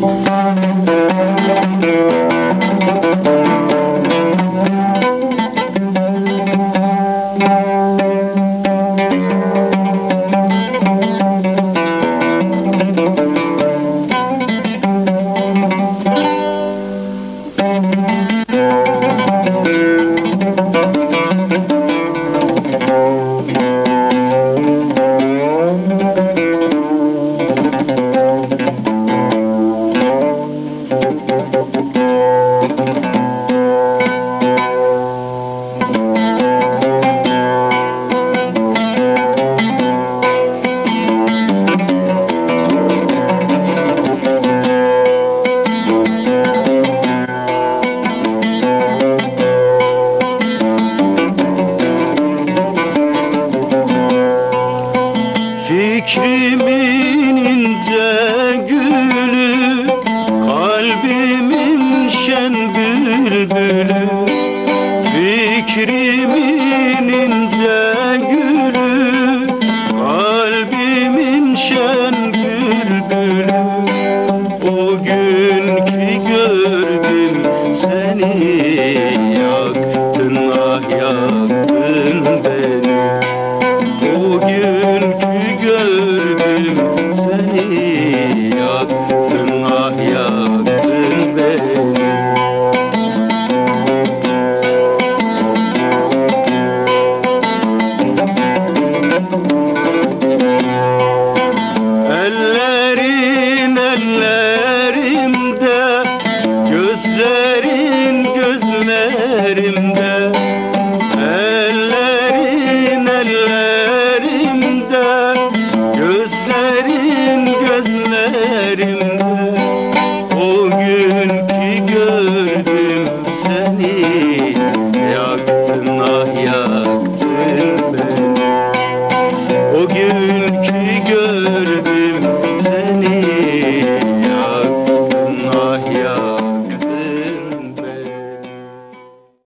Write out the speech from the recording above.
Fikrimin ince gülü, kalbimin şen bülbülü. Fikrimin ince gülü, kalbimin şen bülbülü. O gün ki gördüm seni, yaktın ah yaktın beni. O gün ki gördüm seni, yaktın ah yaktın beni. Ellerin ellerimde, gözlerin gözlerimde. Ellerin ellerimde, gözlerin gözlerimde. O gün ki gördüm seni, yaktın ah yaktın beni. O gün